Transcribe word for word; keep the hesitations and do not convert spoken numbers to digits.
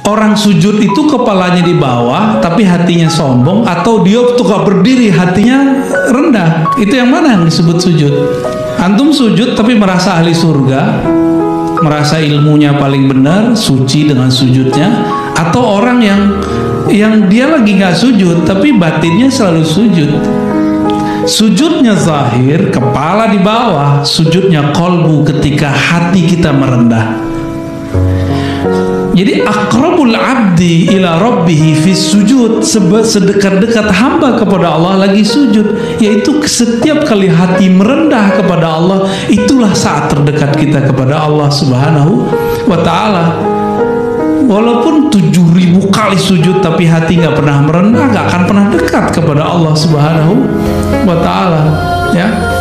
orang sujud itu kepalanya di bawah tapi hatinya sombong, atau dia tukar berdiri hatinya rendah? Itu yang mana yang disebut sujud? Antum sujud tapi merasa ahli surga, merasa ilmunya paling benar, suci dengan sujudnya, atau orang yang yang dia lagi nggak sujud tapi batinnya selalu sujud? Sujudnya zahir, kepala di bawah, sujudnya kolbu ketika hati kita merendah. Jadi aqrabul abdi ila rabbihi fis sujud, sedekat-dekat hamba kepada Allah lagi sujud, yaitu setiap kali hati merendah kepada Allah, itulah saat terdekat kita kepada Allah Subhanahu wa ta'ala. Walaupun tujuh ribu kali sujud tapi hati nggak pernah merendah, nggak akan pernah dekat kepada Allah Subhanahu wa ta'ala, ya.